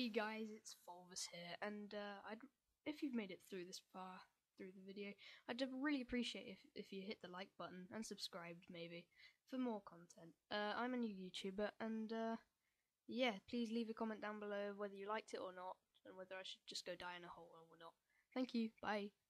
Hey guys, it's Fulvus here, and if you've made it through this far through the video, I'd really appreciate if you hit the like button and subscribed maybe for more content. I'm a new YouTuber, and yeah, please leave a comment down below whether you liked it or not, and whether I should just go die in a hole or not. Thank you. Bye.